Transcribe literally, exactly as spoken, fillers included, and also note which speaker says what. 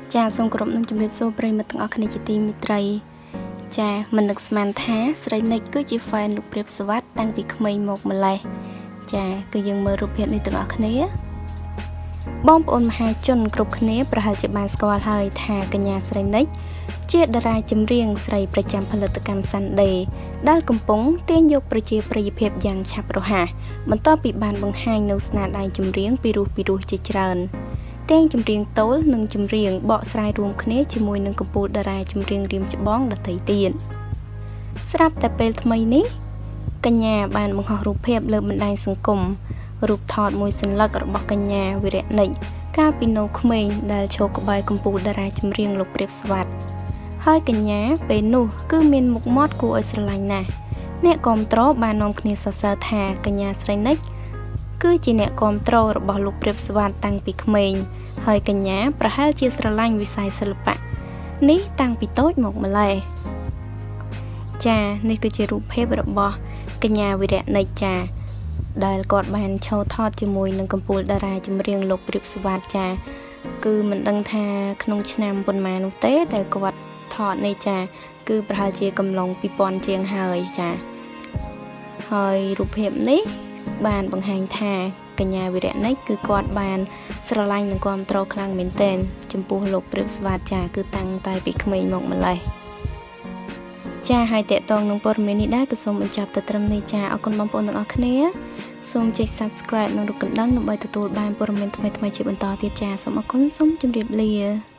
Speaker 1: ចាសូមគោរពនឹងជំរាបសួរប្រិយមិត្តទាំងអស់គ្នាជាទីមេត្រីចាមិននឹកស្មានថាស្រីនិចគឺជា fan លោកព្រាបសវត្ថតាំងពីក្មេងមកម្លេះចាគឺយើងមើលរូបភាពនេះទាំងអស់គ្នាបងប្អូនមហាជនគ្រប់គ្នាប្រហែលជាបានស្គាល់ហើយថាកញ្ញាស្រីនិចជាតារាចម្រៀងស្រីប្រចាំផលិតកម្ម Sunday ដែលកំពុងទាញយកប្រជាប្រិយភាពយ៉ាងឆាប់រហ័សបន្ទាប់ពីបានបង្ហាញនូវស្នាដៃចម្រៀងពីរោះពីរោះជាច្រើនទាំងចម្រៀងតូលនិងចម្រៀងបកស្រាយរួមគ្នាជាមួយនឹងកំពូលតារាចម្រៀងរៀមច្បងដទៃទៀតស្រាប់តែពេលថ្មីនេះកញ្ញាបានបង្ហោះរូបភាពលើបណ្ដាញសង្គមរូបថតមួយសន្លឹករបស់កញ្ញាវិរៈនិចកាលពីនៅក្មេងដែលឈរក្បែរកំពូលតារាចម្រៀងលោកព្រាបសវត្ថហើយកញ្ញាពេលនោះគឺមានមុខមាត់គួរឲ្យស្រឡាញ់ណាស់អ្នកគាំទ្របាននាំគ្នាសរសើរថាកញ្ញាស្រីនិចគឺជាអ្នកគាំទ្ររបស់លោកព្រាបសវត្ថតាំងពីក្មេងហើយកញ្ញាប្រហែលជាស្រឡាញ់វិស័យសិល្បៈនេះតាំងពីតូចមកម្ល៉េះចានេះគឺជារូបភាពរបស់កញ្ញាវិរៈនិចចាដែលគាត់បានឈរថតជាមួយនឹងកំពូលតារាចម្រៀងលោកព្រាបសវត្ថចាគឺមិនដឹងថាក្នុងឆ្នាំប៉ុន្មាននោះទេដែលគាត់ថតនេះចាគឺប្រហែលជាកំឡុងពីរពាន់ជាងហើយចាហើយរូបភាពនេះបានបង្ហាញថាកញ្ញាវិរៈនិចគឺគាត់បានស្រឡាញ់និងគាំទ្រខ្លាំងមែនទែនចំពោះលោកព្រាបសវត្ថចាគឺតាំងតែពីក្មេងមកម្ល៉េះចាហើយតេតងនឹងព័ត៌មាននេះដែរក៏សូមបញ្ចប់ទៅត្រឹមនេះចាអរគុណបងប្អូនទាំងអស់គ្នាសូមចុច Subscribe និងរូបកណ្ដឹងដើម្បីទទួលបានព័ត៌មានថ្មីៗជាបន្តទៀតចាសូមអរគុណសូមជម្រាបលា